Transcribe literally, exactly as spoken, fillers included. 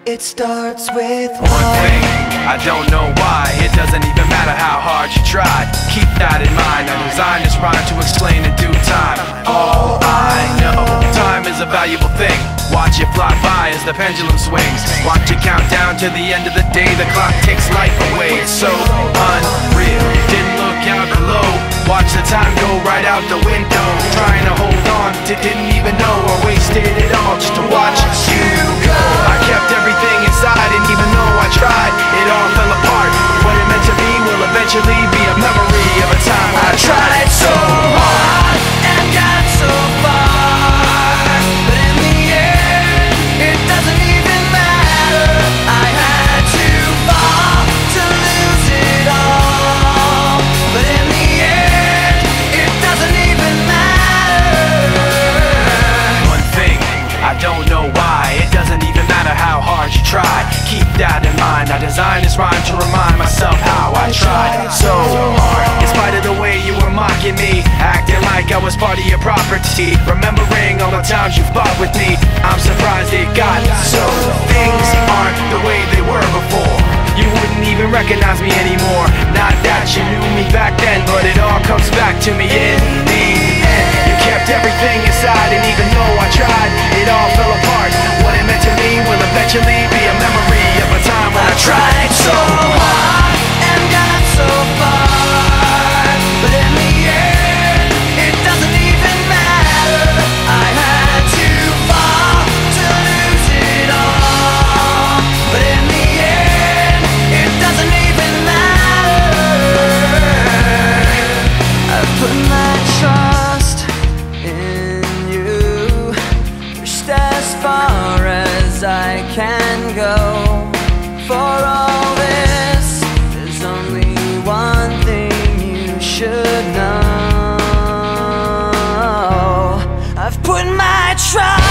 It starts with one thing, I don't know why. It doesn't even matter how hard you try. Keep that in mind. I designed this rhyme to explain in due time. All I know, time is a valuable thing. Watch it fly by as the pendulum swings. Watch it count down to the end of the day. The clock takes life away. It's so unreal. Didn't look out below. Watch the time go right out the window. Trying to hold on to didn't even know I wasted it all just to watch you go. I kept everything inside, and even though I tried, it all fell apart. What it meant to me will eventually be a memory of a time when I tried so hard and got so far, but in the end, it doesn't even matter. I had to fall to lose it all, but in the end, it doesn't even matter. One thing, I don't know why. It doesn't even matter how hard you try. Keep that in mind. I designed this rhyme to remind myself how I tried so hard. In spite of the way you were mocking me, acting like I was part of your property, remembering all the times you fought with me, I'm surprised it got so. Things aren't the way they were before. You wouldn't even recognize me anymore. Not that you knew me back then, but it all comes back to me in the end. You kept everything inside, and even though I tried, it all fell apart. What it meant to me will eventually be a memory of a time when I tried so hard and got so far, but in the end, it doesn't even matter. I had to fall to lose it all, but in the end, it doesn't even matter. I've put my trust in you, pushed as far as I can go. For all this, there's only one thing you should know. I've put my trust